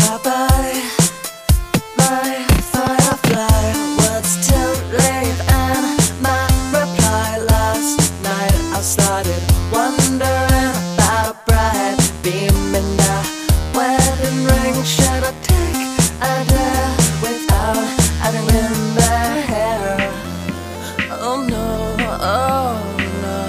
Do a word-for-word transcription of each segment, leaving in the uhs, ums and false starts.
Bye-bye, my firefly. Words too late and my reply. Last night I started wondering about a bright beam in the wedding ring. Should I take a dare without having in their hair? Oh no, oh no.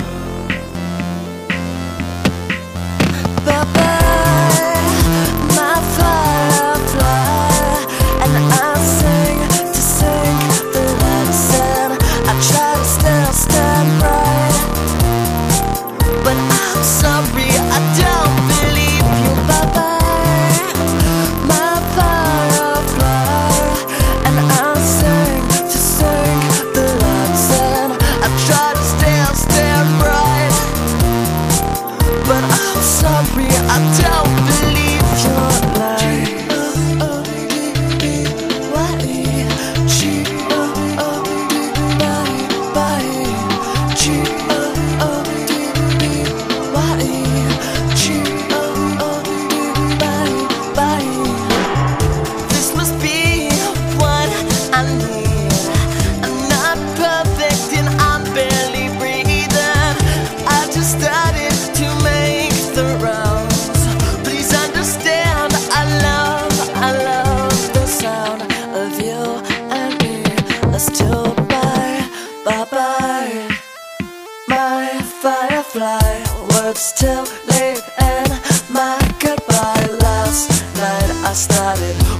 Bye-bye, my firefly. And I sing to sing the lesson. I try to still stand bright, but I'm sorry, I don't believe you. Bye-bye, my firefly. And I sing to sing the lesson. I try to still stand bright, but I'm sorry, I don't believe your lie. This must be what I need. I'm not perfect and I'm barely breathing. I just started to make the rounds. Please understand, I love, I love the sound of you and me. Let's do bye, bye bye, my firefly. Words too late and my goodbye. Last night I started